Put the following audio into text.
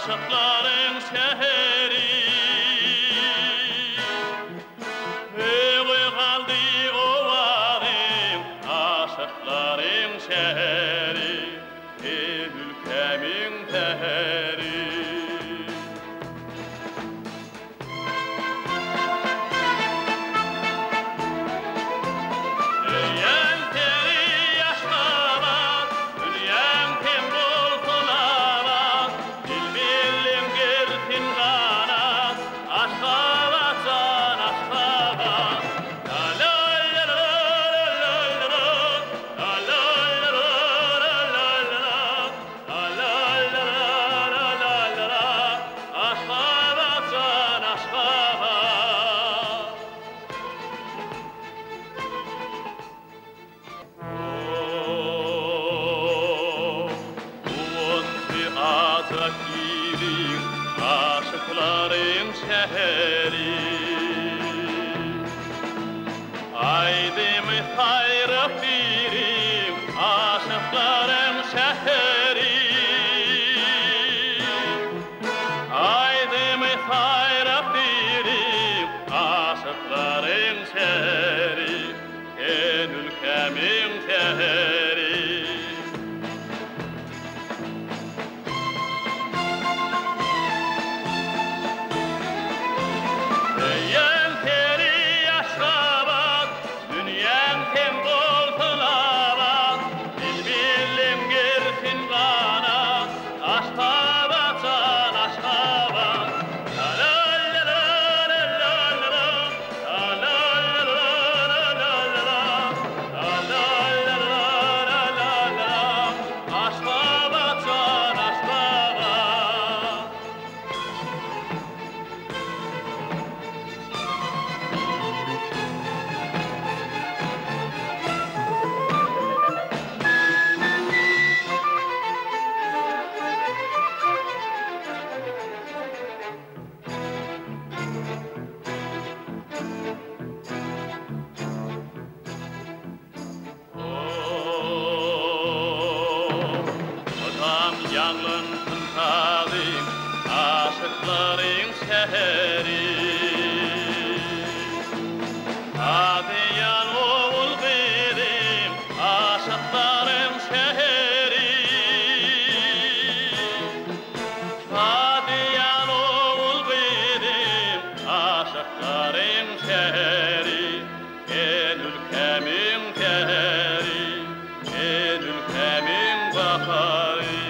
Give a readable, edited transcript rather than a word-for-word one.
aşıkların şehri. Öyle kaldı ovadım, aşıkların şehri, ülkemin teheri. Azakirin, aşıkların şehri. Haydi mi hayra pirim, aşıkların şehri. Haydi mi hayra pirim, aşıkların şehri, en ülkemin teheri. Yangın tıntadım, aşıkların şehri. Adiyan oğul benim, aşıkların şehri. Adiyan oğul benim, aşıkların şehri. En ülkemin teheri, en ülkemin baharı.